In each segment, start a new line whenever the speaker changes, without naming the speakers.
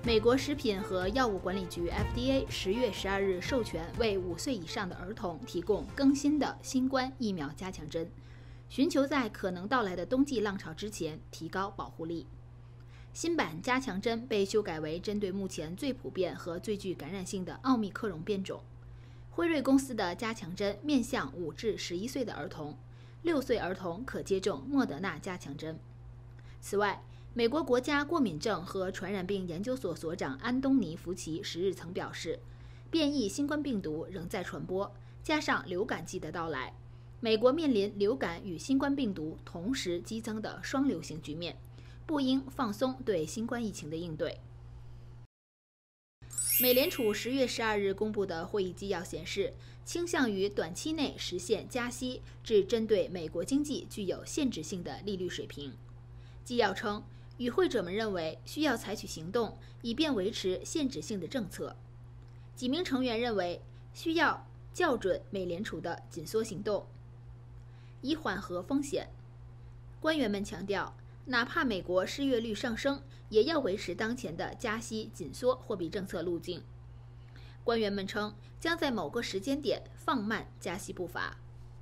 美国食品和药物管理局 FDA 10月12日授权为5岁以上的儿童提供更新的新冠疫苗加强针，寻求在可能到来的冬季浪潮之前提高保护力。新版加强针被修改为针对目前最普遍和最具感染性的奥密克戎变种。辉瑞公司的加强针面向5至11岁的儿童，6岁儿童可接种莫德纳加强针。此外，美国国家过敏症和传染病研究所所长安东尼·福奇10日曾表示，变异新冠病毒仍在传播，加上流感季的到来，美国面临流感与新冠病毒同时激增的双流行局面，不应放松对新冠疫情的应对。美联储10月12日公布的会议纪要显示，倾向于短期内实现加息至针对美国经济具有限制性的利率水平。纪要称，与会者们认为需要采取行动，以便维持限制性的政策。几名成员认为需要校准美联储的紧缩行动，以缓和风险。官员们强调，哪怕美国失业率上升，也要维持当前的加息紧缩货币政策路径。官员们称，将在某个时间点放慢加息步伐。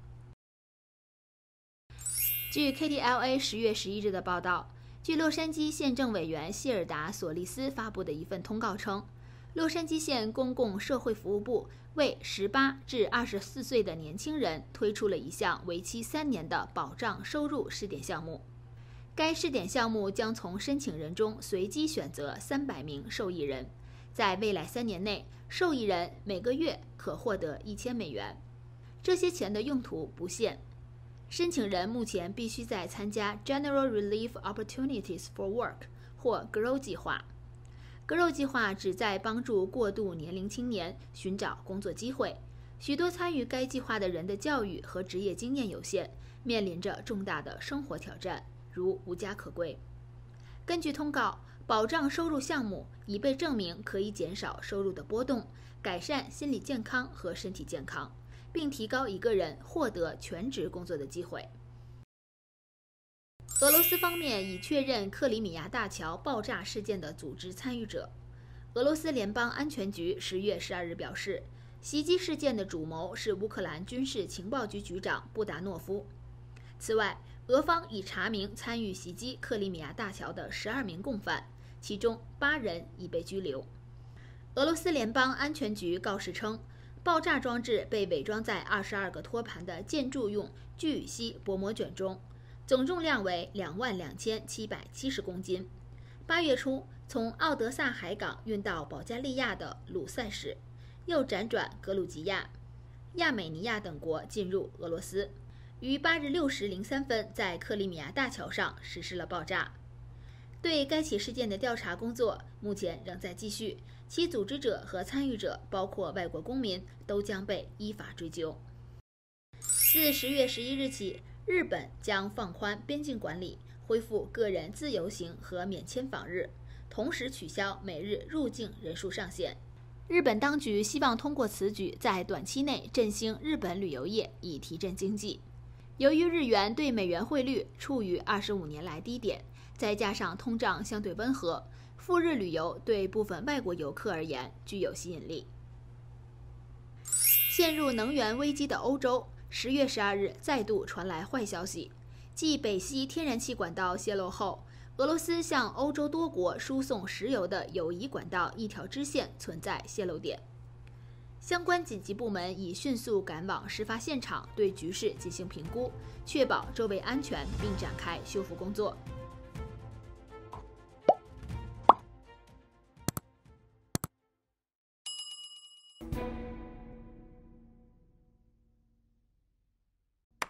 据 KTLA 10月11日的报道，据洛杉矶县政委员谢尔达·索利斯发布的一份通告称，洛杉矶县公共社会服务部为18至24岁的年轻人推出了一项为期3年的保障收入试点项目。该试点项目将从申请人中随机选择300名受益人，在未来3年内，受益人每个月可获得$1000。这些钱的用途不限。申请人目前必须在参加 General Relief Opportunities for Work 或 GROW 计划。GROW 计划旨在帮助过渡年龄青年寻找工作机会。许多参与该计划的人的教育和职业经验有限，面临着重大的生活挑战，如无家可归。根据通告，保障收入项目已被证明可以减少收入的波动，改善心理健康和身体健康，并提高一个人获得全职工作的机会。俄罗斯方面已确认克里米亚大桥爆炸事件的组织参与者。俄罗斯联邦安全局10月12日表示，袭击事件的主谋是乌克兰军事情报局局长布达诺夫。此外，俄方已查明参与袭击克里米亚大桥的12名共犯，其中8人已被拘留。俄罗斯联邦安全局告示称，爆炸装置被伪装在22个托盘的建筑用聚乙烯薄膜卷中，总重量为22770公斤。8月初从奥德萨海港运到保加利亚的鲁塞市，又辗转格鲁吉亚、亚美尼亚等国进入俄罗斯，于8日6时03分在克里米亚大桥上实施了爆炸。对该起事件的调查工作目前仍在继续，其组织者和参与者包括外国公民都将被依法追究。自10月11日起，日本将放宽边境管理，恢复个人自由行和免签访日，同时取消每日入境人数上限。日本当局希望通过此举在短期内振兴日本旅游业，以提振经济。由于日元对美元汇率处于25年来低点，再加上通胀相对温和，赴日旅游对部分外国游客而言具有吸引力。陷入能源危机的欧洲10月12日再度传来坏消息，继北溪天然气管道泄漏后，俄罗斯向欧洲多国输送石油的友谊管道一条支线存在泄漏点。相关紧急部门已迅速赶往事发现场，对局势进行评估，确保周围安全，并展开修复工作。